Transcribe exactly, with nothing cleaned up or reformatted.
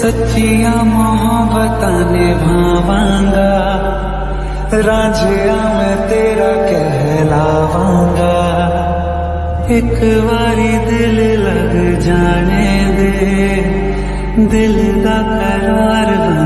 सच्चिया मोहब्बत निभावांगा, रांझिया मैं तेरा कहलावांगा। एक बारी दिल लग जाने दे, दिल दा करार बन